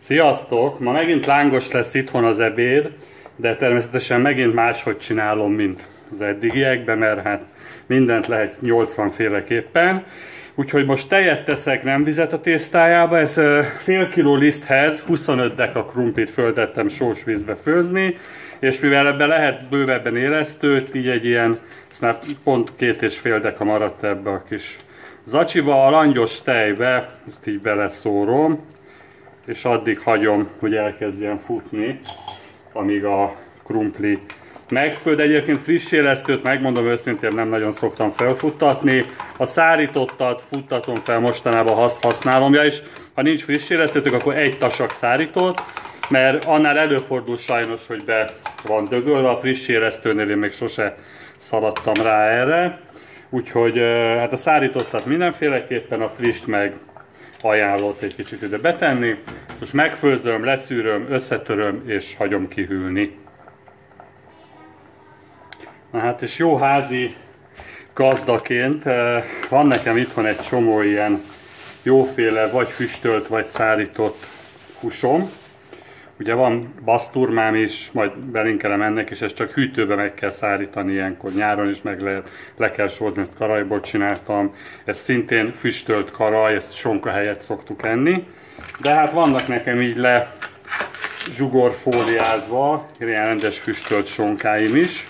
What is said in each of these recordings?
Sziasztok! Ma megint lángos lesz itthon az ebéd, de természetesen megint máshogy csinálom, mint az eddigiekben, mert hát mindent lehet 80 féleképpen. Úgyhogy most tejet teszek, nem vizet a tésztájába. Ez fél kiló liszthez 25 deka krumplit föltettem sós vízbe főzni, és mivel ebben lehet bővebben élesztőt, így egy ilyen, ez már pont 2,5 deka maradt ebbe a kis zacsiba, a langyos tejbe, ezt így beleszórom, és addig hagyom, hogy elkezdjen futni, amíg a krumpli megfőd. Egyébként friss élesztőt, megmondom őszintén, nem nagyon szoktam felfuttatni. A szárítottat futtatom fel mostanában, azt használom. Ja, és ha nincs friss élesztőtök, akkor egy tasak szárított, mert annál előfordul sajnos, hogy be van dögölve. A friss élesztőnél én még sose szaladtam rá erre. Úgyhogy hát a szárítottat mindenféleképpen, a frisst meg ajánlott egy kicsit ide betenni. Ezt most megfőzöm, leszűröm, összetöröm és hagyom kihűlni. Na hát, és jó házi gazdaként van nekem itthon egy csomó ilyen jóféle vagy füstölt, vagy szárított húsom. Ugye van baszturmám is, majd belinkelem ennek, és ezt csak hűtőbe meg kell szárítani ilyenkor. Nyáron is meg le kell sózni, ezt karajból csináltam. Ez szintén füstölt karaj, ezt sonka helyett szoktuk enni. De hát vannak nekem így le zsugorfóliázva, ilyen rendes füstölt sonkáim is.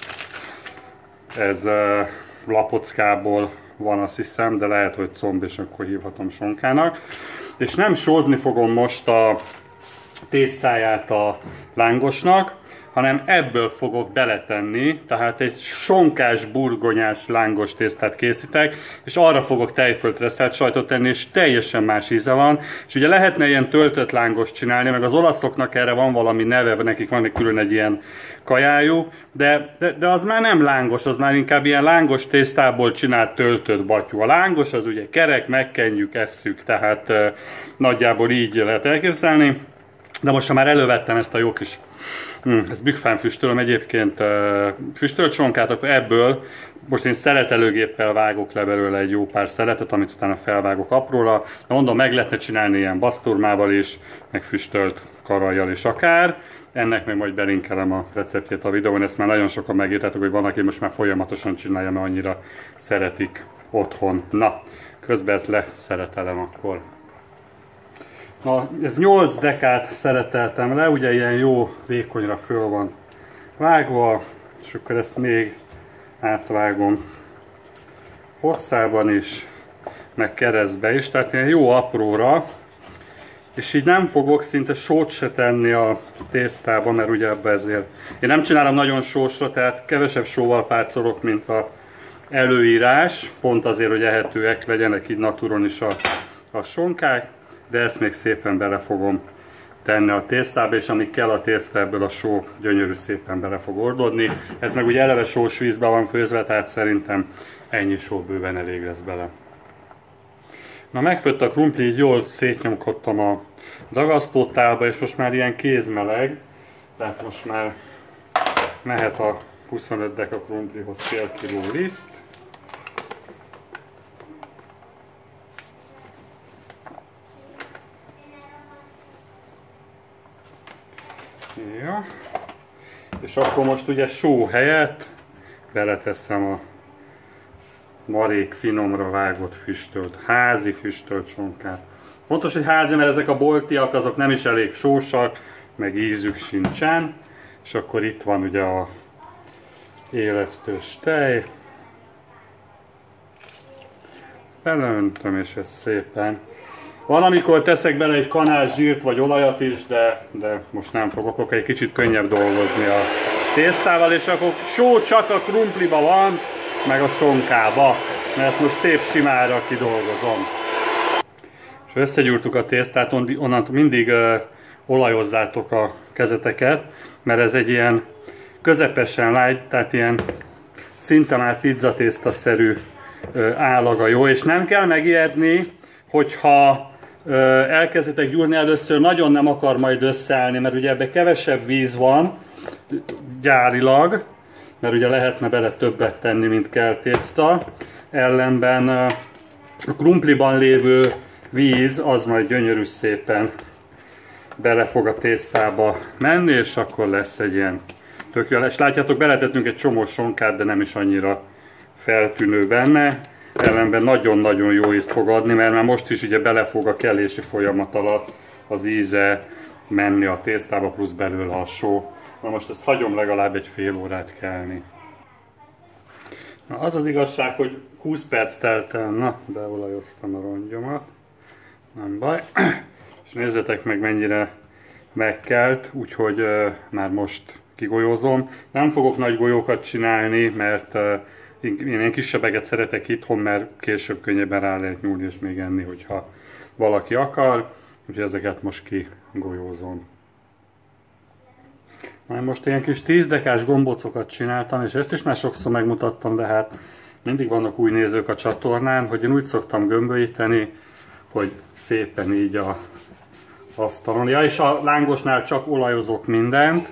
Ez lapockából van, azt hiszem, de lehet, hogy comb, és akkor hívhatom sonkának. És nem sózni fogom most a tésztáját a lángosnak, hanem ebből fogok beletenni, tehát egy sonkás, burgonyás lángos tésztát készítek, és arra fogok tejföldreszelt sajtot tenni, és teljesen más íze van. És ugye lehetne ilyen töltött lángos csinálni, meg az olaszoknak erre van valami neve, nekik van külön egy ilyen kajájuk, de az már nem lángos, az már inkább ilyen lángos tésztából csinált töltött batyú. A lángos az ugye kerek, megkenjük, esszük, tehát nagyjából így lehet elképzelni. De most, ha már elővettem ezt a jó kis, ezt bükkfán füstölöm egyébként, füstölt sonkát, akkor ebből most én szeletelőgéppel vágok le belőle egy jó pár szeletet, amit utána felvágok apróra. De mondom, meg lehetne csinálni ilyen baszturmával is, meg füstölt karajjal is akár. Ennek meg majd belinkelem a receptjét a videón, ezt már nagyon sokan megírtátok, hogy van, aki most már folyamatosan csinálja, mert annyira szeretik otthon. Na, közben ezt leszeretelem akkor. Na, ez 8 dekát szereteltem le, ugye ilyen jó vékonyra föl van vágva, és akkor ezt még átvágom hosszában is, meg keresztbe is, tehát ilyen jó apróra, és így nem fogok szinte sót se tenni a tésztába, mert ugye ebbe ezért. Én nem csinálom nagyon sósra, tehát kevesebb sóval pácolok, mint a előírás, pont azért, hogy ehetőek legyenek így naturon is a sonkák. De ezt még szépen bele fogom tenni a tésztába, és amíg kell a tészta, ebből a só gyönyörű szépen bele fog oldódni. Ez meg ugye eleve sós vízben van főzve, tehát szerintem ennyi só bőven elég lesz bele. Na, megfőtt a krumpli, így jól szétnyomkodtam a dagasztótálba, és most már ilyen kézmeleg, tehát most már mehet a 25 deka krumplihoz fél kiló liszt. Ja. És akkor most ugye só helyett beleteszem a marék finomra vágott füstölt, házi füstölt sonkát. Fontos, hogy házi, mert ezek a boltiak azok nem is elég sósak, meg ízük sincsen. És akkor itt van ugye a élesztős tej. Beleöntöm, és ez szépen. Van, amikor teszek bele egy kanál zsírt vagy olajat is, de most nem fogok, akkor egy kicsit könnyebb dolgozni a tésztával, és akkor só csak a krumpliba van, meg a sonkába, mert ezt most szép simára kidolgozom. És összegyúrtuk a tésztát, onnantól mindig olajozzátok a kezeteket, mert ez egy ilyen közepesen light, tehát ilyen szinte már pizzatészta-szerű állaga jó, és nem kell megijedni, hogyha elkezditek gyúrni, először nagyon nem akar majd összeállni, mert ugye ebbe kevesebb víz van gyárilag, mert ugye lehetne bele többet tenni, mint kell tészta. Ellenben a krumpliban lévő víz az majd gyönyörű szépen bele fog a tésztába menni, és akkor lesz egy ilyen tökéletes. És látjátok, beletettünk egy csomó sonkát, de nem is annyira feltűnő benne. Ellenben nagyon-nagyon jó ízt fog adni, mert már most is ugye bele fog a kelési folyamat alatt az íze menni a tésztába, plusz belőle a só. Na most ezt hagyom legalább egy fél órát kelni. Na, az az igazság, hogy 20 perc telt el, na, beolajoztam a rongyomat, nem baj. És nézzétek meg, mennyire megkelt, úgyhogy már most kigolyózom. Nem fogok nagy golyókat csinálni, mert én ilyen kisebbeket szeretek itthon, mert később könnyebben rá lehet nyúlni és még enni, hogyha valaki akar. Úgyhogy ezeket most kigolyózom. Na, most ilyen kis 10 dekás gombócokat csináltam, és ezt is már sokszor megmutattam, de hát mindig vannak új nézők a csatornán, hogy én úgy szoktam gömbölyíteni, hogy szépen így a asztalon. Ja, és a lángosnál csak olajozok mindent.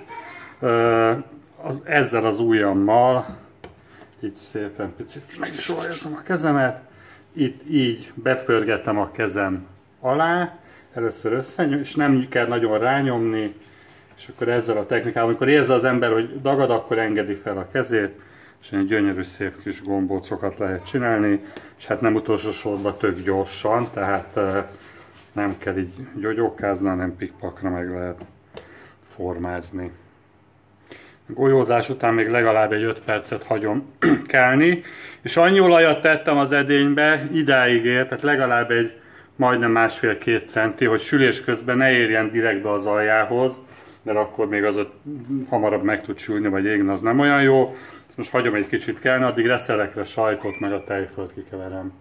Ezzel az ujjammal, így szépen picit meg is olajozom a kezemet. Itt így bepörgetem a kezem alá, először és nem kell nagyon rányomni, és akkor ezzel a technikával, amikor érzi az ember, hogy dagad, akkor engedi fel a kezét, és egy gyönyörű szép kis gombócokat lehet csinálni, és hát nem utolsó sorban tök gyorsan, tehát nem kell így gyogyókázni, hanem pikpakra meg lehet formázni. A golyózás után még legalább egy 5 percet hagyom kelni, és annyi olajat tettem az edénybe, idáig ért, tehát legalább egy majdnem 1,5-2 centi, hogy sülés közben ne érjen direktbe az aljához, mert akkor még az ott hamarabb meg tud sülni, vagy égni, az nem olyan jó. Ezt most hagyom egy kicsit kelni, addig reszelekre sajtot, meg a tejfölt kikeverem.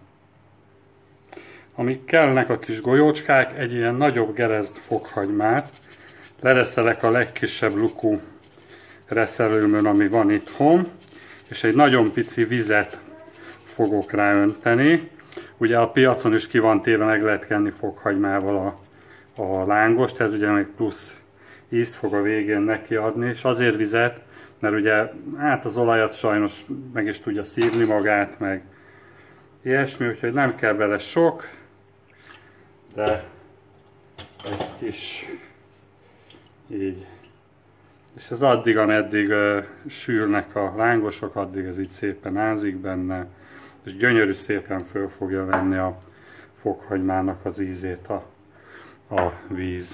Amik kellnek a kis golyócskák, egy ilyen nagyobb gerezd fokhagymát, lereszelek a legkisebb lukú reszelőmön, ami van itthon, és egy nagyon pici vizet fogok ráönteni. Ugye a piacon is ki van téve, meg lehet kenni fokhagymával a lángost, ez ugye még plusz ízt fog a végén neki adni, és azért vizet, mert ugye hát az olajat sajnos meg is tudja szívni magát, meg ilyesmi, úgyhogy nem kell bele sok, de egy kis így. És ez addig, ameddig sülnek a lángosok, addig ez így szépen ázik benne, és gyönyörű szépen föl fogja venni a fokhagymának az ízét a víz.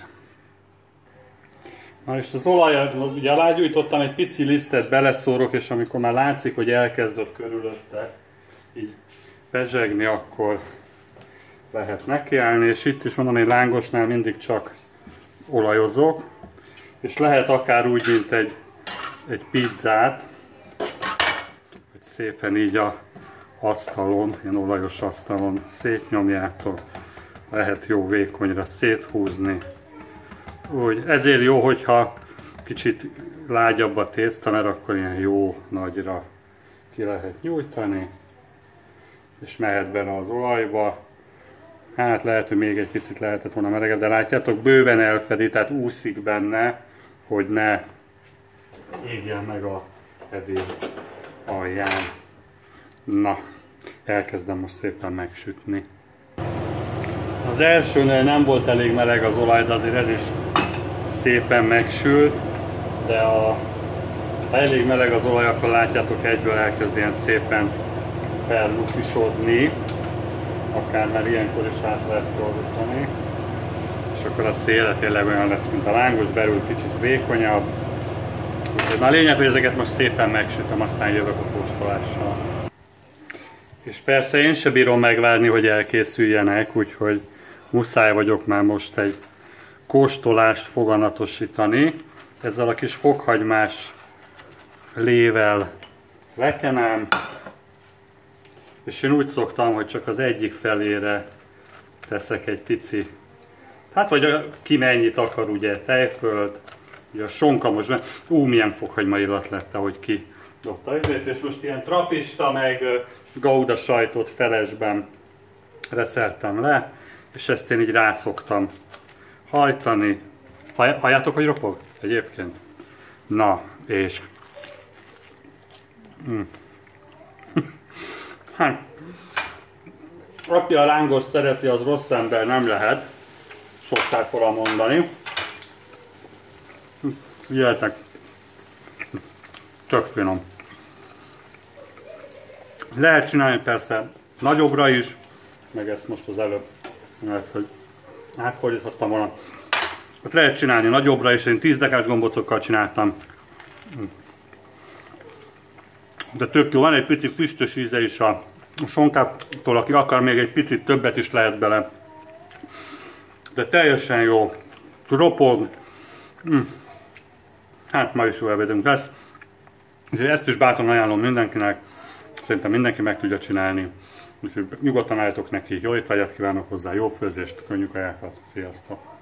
Na és az olajat, ugye alágyújtottam, egy pici lisztet beleszórok, és amikor már látszik, hogy elkezdett körülötte így pezsegni, akkor lehet nekiállni, és itt is mondom, hogy lángosnál mindig csak olajozok, és lehet akár úgy, mint egy pizzát, hogy szépen így a asztalon, ilyen olajos asztalon szétnyomjátok, lehet jó vékonyra széthúzni. Úgy, ezért jó, hogyha kicsit lágyabb a tészta, mert akkor ilyen jó nagyra ki lehet nyújtani, és mehet bele az olajba. Hát lehet, hogy még egy picit lehetett volna melegebb, de látjátok, bőven elfedi, tehát úszik benne, hogy ne égjen meg a edény alján. Na, elkezdem most szépen megsütni. Az elsőnél nem volt elég meleg az olaj, de azért ez is szépen megsült, de ha elég meleg az olaj, akkor látjátok, egyből elkezd ilyen szépen fellukisodni, akár már ilyenkor is át lehet fordítani, és akkor a széle tényleg olyan lesz, mint a lángos, belül kicsit vékonyabb. Úgyhogy a lényeg, hogy ezeket most szépen megsütöm, aztán jövök a kóstolással. És persze én se bírom megvárni, hogy elkészüljenek, úgyhogy muszáj vagyok már most egy kóstolást foganatosítani. Ezzel a kis fokhagymás lével lekenem, és én úgy szoktam, hogy csak az egyik felére teszek egy pici, hát vagy ki mennyit akar, ugye, tejfölt, ugye a sonka most, milyen fokhagyma illat lett, ahogy kidobta ezért, és most ilyen trapista, meg gouda sajtot felesben reszeltem le, és ezt én így rászoktam hajtani. Halljátok, hogy ropog? Egyébként. Na, és... Hát, aki a lángos szereti, az rossz ember nem lehet, szokták volna mondani. Figyeljetek, tök finom. Lehet csinálni persze nagyobbra is, meg ezt most az előbb, mert hogy átfordíthattam volna. Ezt lehet csinálni nagyobbra is, én 10 dekás gombocokkal csináltam. De tök jó, van egy pici füstös íze is a sonkától, aki akar még egy picit többet is lehet bele. De teljesen jó, ropog. Hát ma is jó ebédünk lesz. Úgyhogy ezt is bátran ajánlom mindenkinek. Szerintem mindenki meg tudja csinálni. Úgyhogy nyugodtan álljatok neki. Jó étvágyat kívánok hozzá, jó főzést, könnyű kajákat. Sziasztok!